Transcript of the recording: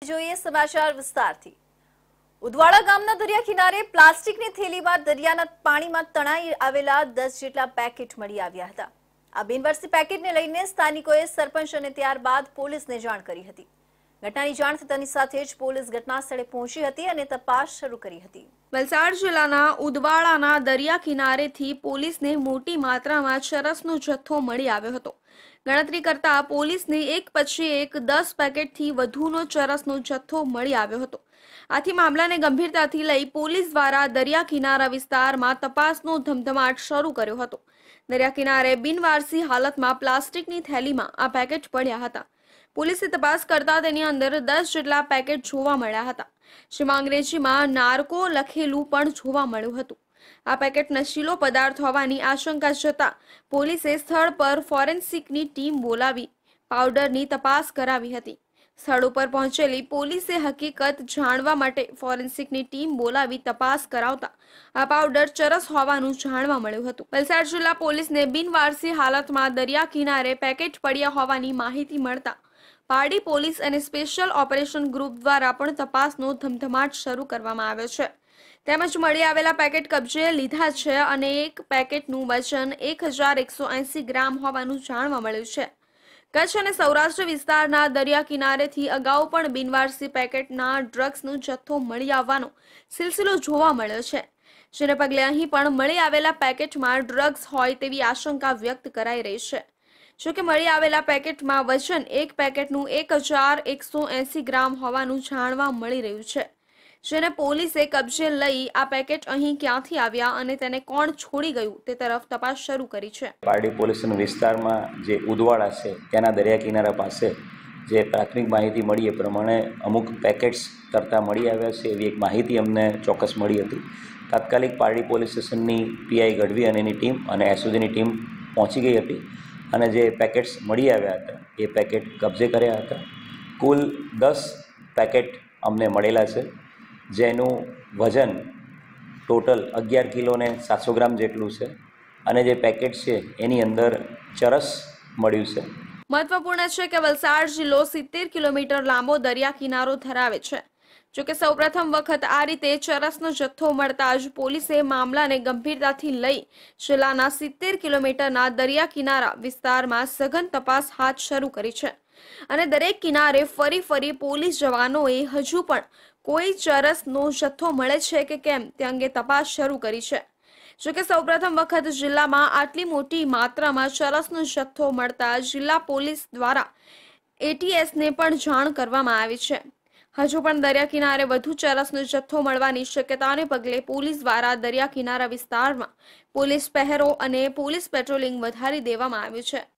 જોઈએ સમાચાર વિસ્તારથી। ઉદવાડા ગામના દરિયા કિનારે પ્લાસ્ટિકની થેલીમાં દરિયાના પાણીમાં તણાઈ આવેલા 10 જેટલા પેકેટ મળી આવ્યા હતા। આ બિનવારસી પેકેટને લઈને સ્થાનિકોએ સરપંચ અને ત્યારબાદ પોલીસને જાણ કરી હતી। ઘટનાની જાણ થતાની સાથે જ પોલીસ ઘટના સ્થળે પહોંચી હતી અને તપાસ શરૂ કરી હતી। વલસાડ જિલ્લાના ઉદવાડાના દરિયા કિનારેથી પોલીસને મોટી માત્રામાં ચરસનો જથ્થો મળી આવ્યો હતો। ગણતરી કરતા પોલીસને એક પછી એક 10 પેકેટથી વધુનો ચરસનો જથ્થો મળી આવ્યો હતો। આથી મામલાને ગંભીરતાથી લઈ પોલીસ દ્વારા દરિયા કિનારા વિસ્તારમાં તપાસનો ધમધમાટ શરૂ કર્યો હતો। દરિયા કિનારે બિનવારસી હાલતમાં પ્લાસ્ટિકની થેલીમાં આ પેકેટ પડ્યા હતા। પોલીસે તપાસ કરતા તેની અંદર 10 જેટલા પેકેટ જોવા મળ્યા હતા, જેમાં અંગ્રેજીમાં નાર્કો લખેલું પણ જોવા મળ્યું હતું। આ પેકેટ નશીલો પદાર્થ હોવાની આશંકા જતા પોલીસે સ્થળ પર ફોરેન્સિકની ટીમ બોલાવી પાવડરની તપાસ કરાવી હતી। સ્થળ ઉપર પહોંચેલી પોલીસે હકીકત જાણવા માટે ફોરેન્સિકની ટીમ બોલાવી તપાસ કરાવતા આ પાવડર ચરસ હોવાનું જાણવા મળ્યું હતું। વલસાડ જિલ્લા પોલીસને બિનવારસી હાલતમાં દરિયા કિનારે પેકેટ પડ્યા હોવાની માહિતી મળતા પારડી પોલીસ અને સ્પેશિયલ ઓપરેશન ગ્રુપ દ્વારા પણ તપાસનો ધમધમાટ શરૂ કરવામાં આવ્યો છે। તેમજ મળી આવેલા પેકેટ કબજે લીધા છે અને એક પેકેટનું વજન 1180 ગ્રામ હોવાનું જાણવા મળ્યું છે। કચ્છ અને સૌરાષ્ટ્ર વિસ્તારના દરિયા કિનારેથી અગાઉ પણ બિનવારસી પેકેટના ડ્રગ્સનો જથ્થો મળી આવવાનો સિલસિલો જોવા મળ્યો છે, જેને પગલે અહીં પણ મળી આવેલા પેકેટમાં ડ્રગ્સ હોય તેવી આશંકા વ્યક્ત કરાઈ રહી છે। જોકે મળી આવેલા પેકેટમાં વજન એક પેકેટનું 1180 ગ્રામ હોવાનું જાણવા મળી રહ્યું છે, જેને પોલીસે કબજે લઈ આ પેકેટ અહીં ક્યાંથી આવ્યા અને તેને કોણ છોડી ગયું તે તરફ તપાસ શરૂ કરી છે। પારડી પોલીસના વિસ્તારમાં જે ઉદવાડા છે તેના દરિયા કિનારા પાસે જે પ્રાથમિક માહિતી મળી એ પ્રમાણે અમુક પેકેટ્સ તરતા મળી આવ્યા છે એવી એક માહિતી અમને ચોક્કસ મળી હતી। તાત્કાલિક પારડી પોલીસ સ્ટેશનની પીઆઈ ગઢવી અને એની ટીમ અને એસઓજીની ટીમ પહોંચી ગઈ હતી અને જે પેકેટ્સ મળી આવ્યા હતા એ પેકેટ કબજે કર્યા હતા। કુલ 10 પેકેટ અમને મળેલા છે, જેનું વજન ટોટલ 11 કિલો ને 700 ગ્રામ જેટલું છે અને જે પેકેટ છે એની અંદર ચરસ મળ્યું છે। મહત્વપૂર્ણ છે કે વલસાડ જિલ્લો 70 કિલોમીટર લાંબો દરિયા કિનારો ધરાવે છે। જોકે સૌપ્રથમ વખત આ રીતે ચરસનો જથ્થો મળતા જ પોલીસે મામલાને ગંભીરતાથી લઈ જિલ્લાના 70 કિલોમીટરના દરિયા કિનારા વિસ્તારમાં સઘન તપાસ હાથ શરૂ કરી છે અને દરેક કિનારે ફરી પોલીસ જવાનોએ હજુ પણ કોઈ ચરસનો જથ્થો મળે છે કે કેમ તે અંગે તપાસ શરૂ કરી છે। જોકે સૌપ્રથમ વખત જિલ્લામાં આટલી મોટી માત્રામાં ચરસનો જથ્થો મળતા જિલ્લા પોલીસ દ્વારા એટીએસને પણ જાણ કરવામાં આવી છે। હજુ પણ દરિયા કિનારે વધુ ચરસનો જથ્થો મળવાની શક્યતાને પગલે પોલીસ દ્વારા દરિયા કિનારા વિસ્તારમાં પોલીસ પહેરો અને પોલીસ પેટ્રોલિંગ વધારી દેવામાં આવ્યું છે।